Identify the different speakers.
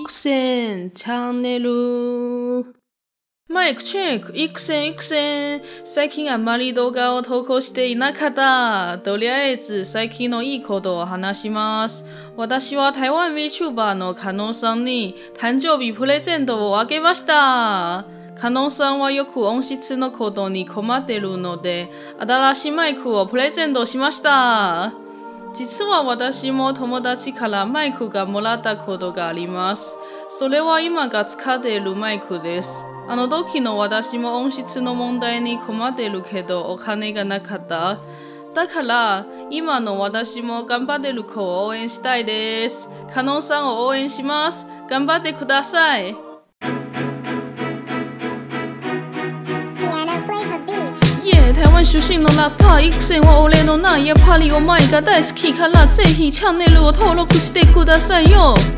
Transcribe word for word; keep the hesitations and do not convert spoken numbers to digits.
Speaker 1: 育成チャンネル。マイクチェック、育成育成。最近あんまり動画を投稿していなかった。とりあえず最近のいいことを話します。私は台湾 VTuber のカノンさんに誕生日プレゼントをあげました。カノンさんはよく音質のことに困っているので、新しいマイクをプレゼントしました。実は私も友達からマイクがもらったことがあります。それは今が使っているマイクです。あの時の私も音質の問題に困っているけどお金がなかった。だから今の私も頑張っている子を応援したいです。カノンさんを応援します。頑張ってください。台湾出身のラッパー育成は俺のないやっぱりお前が大好きからぜひチャンネルを登録してくださいよ。